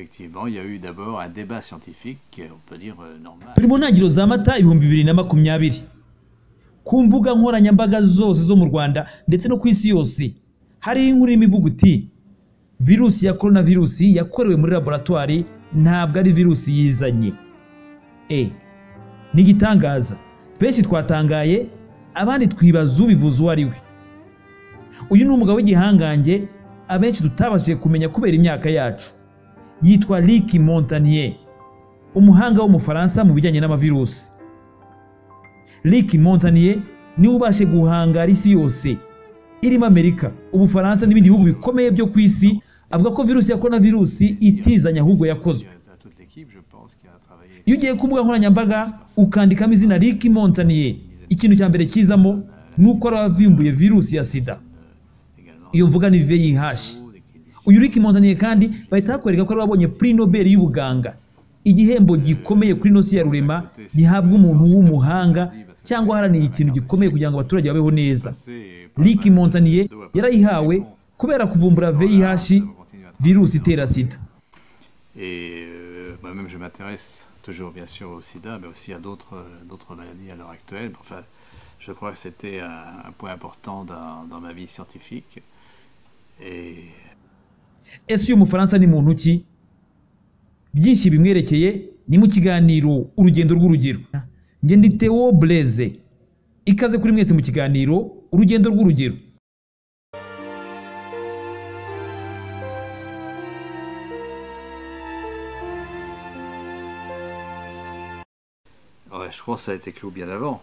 effectivement, il y a eu d'abord un débat scientifique, on peut dire normal. Turi mu ntangiriro za Mata 2020 ku mbuga nkoranyambaga zose zo mu Rwanda ndetse no ku isi yose hari inkuru imivuga uti virusi ya coronavirus yakorewe muri laboratoire ntabwo ari virusi yizanye. Ni gitangaza. Benshi twatangaye, abandi twibaza ubivuze uwo ari we. Uyu ni umugabo w'igihangange abenshi tutabashije kumenya kubera imyaka yacu. Yitwa Luc Montagnier, umuhanga w'umufaransa mu bijyanye n'amavirusi. Luc Montagnier ni ubashe guhangara isi yose irimo Amerika, Ubufaransa n'ibindi bihugu bikomeye byo ku isi, avuga ko virusi ya coronavirus itizanya ahubwo yakozwe. Iyo ugiye ku mbuga nkoranyambaga ukandikamo izina Luc Montagnier, ikintu cya mbere kizamo nuko aravimbuye virusi ya sida. Iyo mvuga ni VIH. Uyu Luc Montagnier kandi bahita bakwereka ko wabonye Prix Nobel y'ubuganga, igihembo gikomeye kuri nosi ya rurema gihabwa umuntu w'umuhanga cyangwa haraniye ikintu gikomeye kugira ngo abaturage babeho neza. Luc Montagnier yarayihawe kubera kuvumbura VIH, virusi itera sida. Moi-même je m'intéresse toujours bien sûr au sida, mais aussi à d'autres maladies à l'heure actuelle. Enfin, je crois que c'était un point important dans ma vie scientifique. Ese uyu Mufaransa ni muntu ki? Byinshi bimwerekeye ni mu kiganiro urugendo rw'urugero. Nge ndi Theo Blaise. Ikaze kuri mwese mu kiganiro urugendo rw'urugero. Ouais, je crois que ça a été clos bien avant.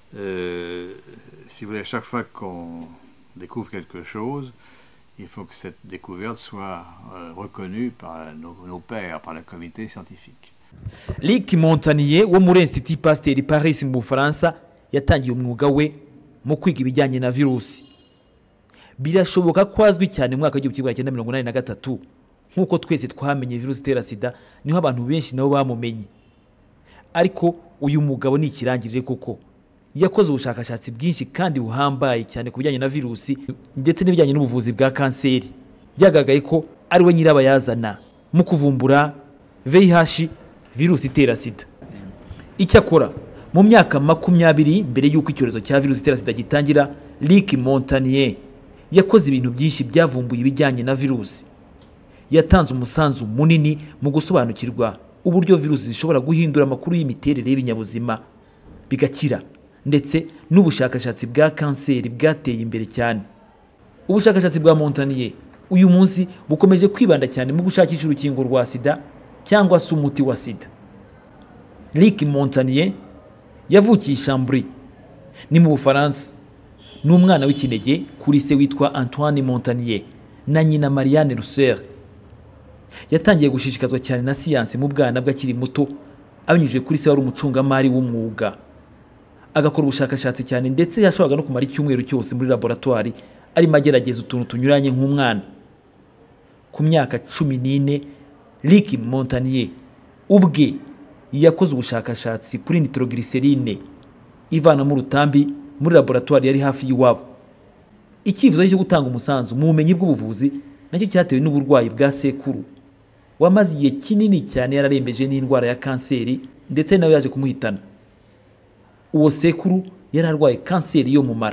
Si vous voulez, à chaque fois qu'on découvre quelque chose, il faut que cette découverte soit reconnue par nos pairs, par le comité scientifique. Luc Montagnier wo muri Institut Pasteur Paris mu Bufaransa yatangiye umwuga we mu kwiga ibijyanye na virusi. Birashoboka ko azwi cyane mu mwaka wa 1983 nkuko twese twamenye virusi itera sida, niho abantu benshi nabo bamumenye. Ariko uyu mugabo ni ikirangirire koko. Yakoze ubushakashatsi bwinshi kandi buhambaye cyane ku bijyanye na virusi ndetse n'ibijyanye n'ubuvuzi bwa kanseri. Byagagaye ko ari we nyirabayazana mu kuvumbura VIH, virusi itera sida. Icyakora mu myaka 20 mbere y'uko icyorezo cya virusi itera sida gitangira, Luc Montagnier yakoze ibintu byinshi byavumbuye ibijyanye na virusi. Yatanze umusanzu munini mu gusobanukirwa uburyo virusi zishobora guhindura amakuru y'imiterere y'ibinyabuzima bigakira, ndetse n'ubushakashatsi bwa kanseri bwateye imbere cyane. Ubushakashatsi bwa Montagnier uyu munsi bukomeje kwibanda cyane mu gushakisha urukingo rwa sida cyangwa se umuti wa sida. Luc Montagnier yavukiye Chambry ni mu Bufaransa. Ni umwana w'ikinege kuri se witwa Antoine Montagnier na nyina Marianne Roussel. Yatangiye gushishikazwa cyane na siyansi mu bwana bw'akiri muto abinyujije kuri se wari umucungamari w'umwuga. Agakora ubushakashatsi cyane ndetse yashoboraga no kumara icyumweru cyose muri laboratoire arimo agerageza utuntu tunyuranye nk'umwana. Ku myaka 14 Luc Montagnier ubwe yakoze ubushakashatsi kuri nitroglycerine ivana mu rutambi muri laboratoire yari hafi y'iwabo. Ikivuzo cyo gutanga umusanzu mu bumenyi bw'ubuvuzi nacyo cyatewe n'uburwayi bwa sekuru wamaze igihe kinini cyane yararembeje n'indwara ya kanseri ndetse nawe yaje kumuhitana. Uwo sekuru yararwaye kanseri yo mu mara.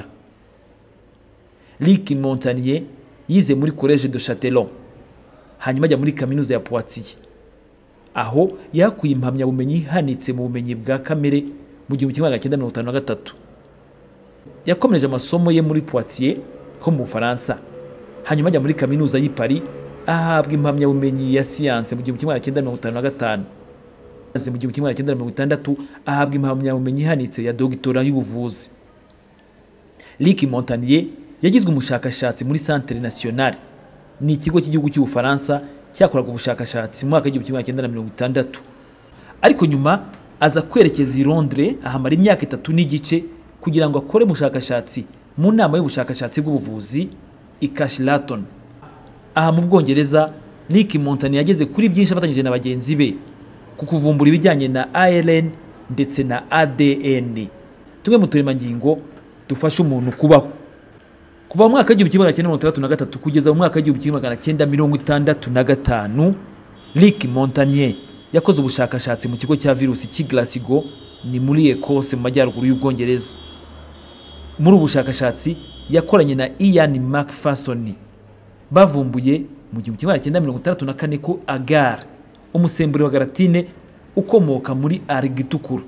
Luc Montagnier yize muri Collège de Châtellon, hanyuma ajya muri kaminuza ya Poitiers. Aho yakuye impamyabumenyi hanitse mu bumenyi bwa kamere mu 1953. Yakomeje amasomo ye muri Poitiers ho mu Bufaransa, hanyuma ajya muri kaminuza y'i Paris ahabwa impamyabumenyi ya siyanse mu 1955. Mu 1960 ahabwa impamyabumenyi hanitse ya dogitera y'ubuvuzi. Luc Montagnier yagizwe umushakashatsi muri Centre National, ni ikigo cy'igihugu cy'Ubufaransa cyakoraga ubushakashatsi mu mwaka wa 1960. Ariko nyuma aza kwerekeza i Londres ahamara imyaka 3 n'igice kugira ngo akore ubushakashatsi mu nama y'ubushakashatsi bw'ubuvuzi i Cashleton. Aha mu Bwongereza, Luc Montagnier yageze kuri byinshi afatanyije na bagenzi be ku kuvumbura ibijyanye na ARN ndetse na ADN, tumwe mu turemangingo dufasha umuntu kubaho. Kuva mu mwaka wa 1963 kugeza mu mwaka wa 1965, Rick Montagnier yakoze ubushakashatsi mu kigo cya virusi cy'i Glasgow, ni muri Ecosse mu majyaruguru y'Ubwongereza. Muri ubu bushakashatsi yakoranye na Ian Macpherson bavumbuye mu 1964 ko agar, umusemburo wa galatine ukomoka muri alga itukura,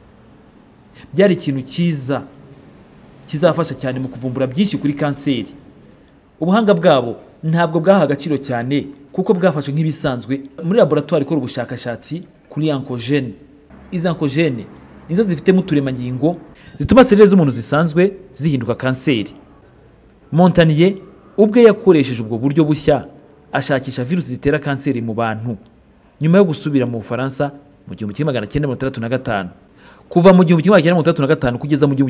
byari ikintu cyiza kizafasha cyane mu kuvumbura byinshi kuri kanseri. Ubuhanga bwabo ntabwo bwaha agaciro cyane kuko bwafashwe nk'ibisanzwe muri laboratoire ikora ubushakashatsi kuri oncogene. Izi oncogene nizo zifitemo uturemangingo zituma selile z'umuntu zisanzwe zihinduka kanseri. Montagnier ubwe yakoresheje ubwo buryo bushya ashakisha virusi zitera kanseri mu bantu nyuma yo gusubira mu Bufaransa mu 1965. Kuva mu 1935 kugeza mu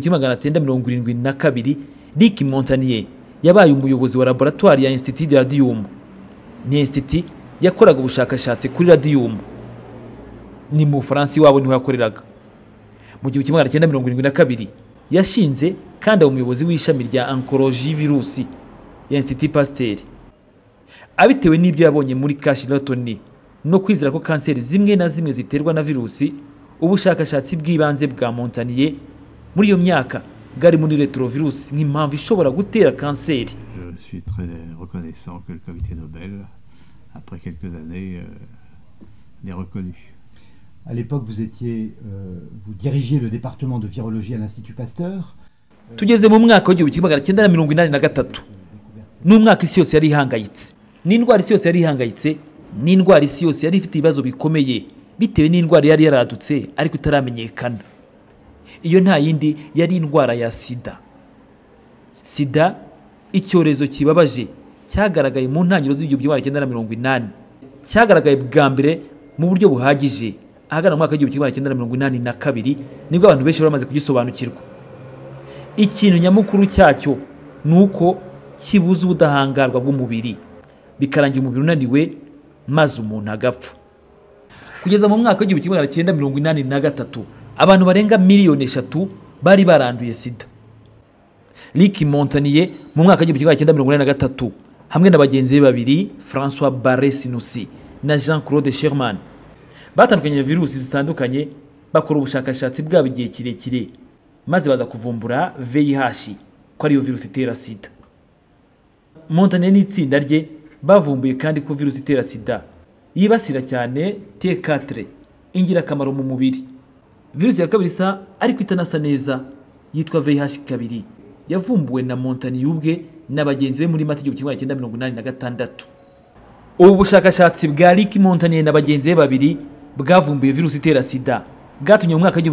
1972, Rick Montagnier yabaye umuyobozi wa laboratoire ya Institut de Radium. Ni institut yakoraga ubushakashatsi kuri radium. Ni mu Bufaransa iwabo niho yakoreraga. Mu 1972 yashinze kandi umuyobozi w'ishami rya oncologie virusi ya Institut Pasteur. Abitewe n'ibyo yabonye muri Cashleton no kwizera ko kanseri zimwe na zimwe ziterwa na virusi, ubushakashatsi bw'ibanze bwa Montagnier muri iyo myaka bwari muri retrovirus nk'impamvu ishobora gutera kanseri. Je suis très reconnaissant que le comité Nobel, après quelques années, l'ait reconnu. À l'époque, vous dirigiez le département de virologie à l'Institut Pasteur. Tugeze mu mwaka w'1983. N'umwaka isi yose yari ihangayitse. N'indwara isi yose yari ihangayitse, n'indwara isi yose yari ifite ibibazo bikomeye bitewe n'indwara yari yaradutse ariko itaramenyekana. Iyo nta yindi yari indwara ya sida. Sida, icyorezo kibabaje cyagaragaye mu ntangiriro z'1980. Cyagaragaye bwa mbere mu buryo buhagije ahagana mu mwaka w'1982 nibwo abantu benshi bamaze kugisobanukirwa. Ikintu nyamukuru cyacyo nuko kibuza ubudahangarwa bw'umubiri, bikarangira umubiri unaniwe maze umuntu agapfa. Kugeza mu mwaka w'1983 abantu barenga miliyoni 3 bari baranduye sida. Rick Montagnier mu mwaka w'1983 hamwe na bagenzi be babiri, François Barré-Sinoussi na Jean-Claude Sherman, batandukanye virusi zitandukanye bakora ubushakashatsi bwabo igihe kirekire maze baza kuvumbura VIH ko ariyo virusi itera sida. Montagnier n'itsinda rye bavumbuye kandi ko virusi itera sida yibasira cyane T4, ingirakamaro mu mubiri. Virusi ya kabiri isa ariko itanasa neza yitwa VIH2 yavumbuwe na Montagnier ubwe na bagenzi be muri Mata 1986. Ubu bushakashatsi bwa Rick Montagnier na bagenzi be babiri bwavumbuye virusi itera sida bwatumye mu mwaka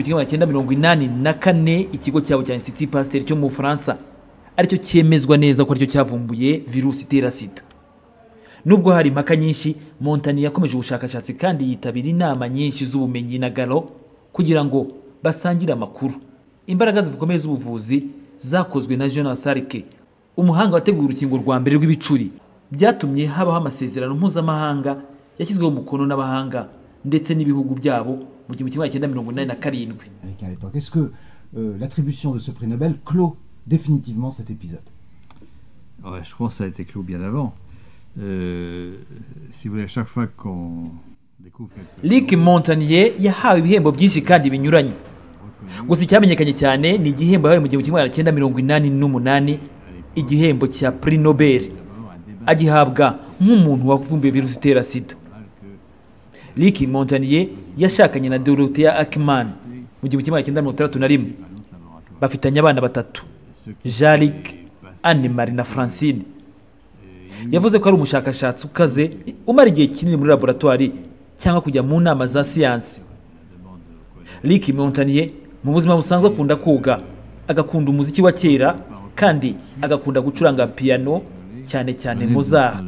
w'1984 ikigo cyabo cya Institut Pasteur cyo mu Bufaransa aricyo cyemezwa neza ko aricyo cyavumbuye virusi itera sida. Nubwo hari impaka nyinshi, Montagnier yakomeje ubushakashatsi kandi yitabira inama nyinshi z'ubumenyi na Galo kugira ngo basangire amakuru. Imbaraga zikomeye z'ubuvuzi zakozwe na Jonas Salk, umuhanga wateguye urukingo rwa mbere rw'ibicuri, byatumye habaho amasezerano mpuzamahanga yashyizweho umukono n'abahanga ndetse n'ibihugu byabo mu 1987. Est-ce que l'attribution de ce prix Nobel clôt définitivement cet épisode? Ouais, je pense que ça a été clos bien avant. Si vous voulez, à chaque fois qu'on découvre quelque Rick Montagnier yahawe ibihembo byinshi kandi binyuranye. Gusa icyamenyekanye cyane ni igihembo yahawe mu 1988, igihembo cya Prix Nobel, agihabwa nk'umuntu wavumbuye virusi itera sida. Rick Montagnier yashakanye na Dorothea Ackerman mu 1961. Bafitanye abana batatu, Jean-Luc, Anne-Marie na Francine. Yavuze ko ari umushakashatsi ukaze umara igihe kinini muri laboratoire cyangwa kujya mu nama za siyansi. Rick Montagnier mu buzima busanzwe akunda koga, agakunda umuziki wa kera kandi agakunda gucuranga piano cyane cyane Mozart.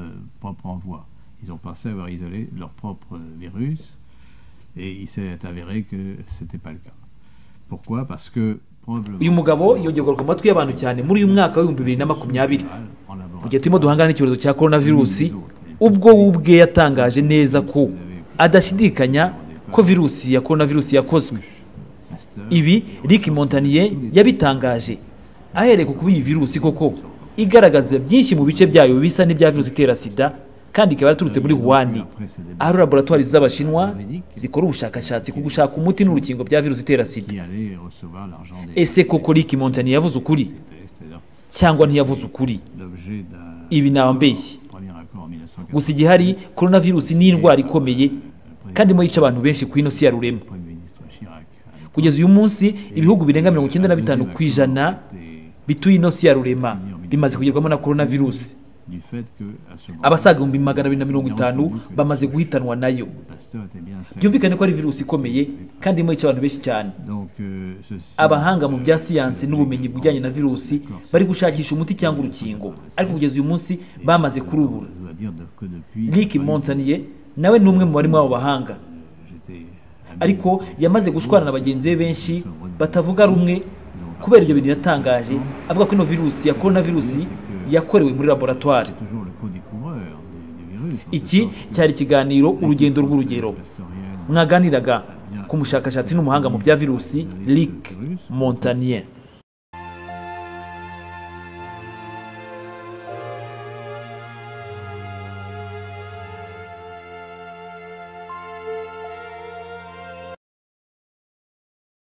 Ils ont pensé avoir isolé leur propre virus et il s'est avéré que c'était pas le cas. Pourquoi? Parce que uyu mugabo yongeye kugaruka mu matwi y'abantu cyane muri uyu mwaka wa 2020 mu gihe turimo duhangana n'icyorezo cya coronavirus, ubwo ubwe yatangaje neza ko adashidikanya ko virusi ya coronavirus yakozwe. Ibi Rick Montagnier yabitangaje ahereye ku kuba iyi virusi koko igaragaza byinshi mu bice byayo bisa n'ibya virusi itera sida kandi ikaba yaraturutse muri Wuhan, aho laboratwari z'Abashinwa zikora ubushakashatsi ku gushaka umuti n'urukingo bya virusi itera sida. Ese koko Rick Montagnier yavuze ukuri cyangwa ntiyavuze ukuri? Ibi naba mbeshyi. Gusa igihari, coronavirus ni indwara ikomeye kandi mo yica abantu benshi ku ino si ya rurema. Kugeza uyu munsi ibihugu birenga 95% bituye ino si ya rurema bimaze kugerwamo na coronavirus. Abasaga 250 bamaze guhitanwa nayo. Byumvikane ko ari virusi ikomeye kandi mo yica abantu benshi cyane. Abahanga mu bya siyansi n'ubumenyi bujyanye na virusi bari gushakisha umuti cyangwa urukingo, ariko kugeza uyu munsi bamaze kurubura. Rick Montagnier nawe ni umwe mu bari mu abo bahanga, ariko yamaze gushwana na bagenzi be benshi batavuga rumwe kubera ibyo bintu yatangaje, avuga ko ino virusi ya coronavirus yakorewe muri laboratoire. Iki cyari ikiganiro urugendo rw'urugero, mwaganiraga ku mushakashatsi n'umuhanga mu bya virusi Rick Montagnier.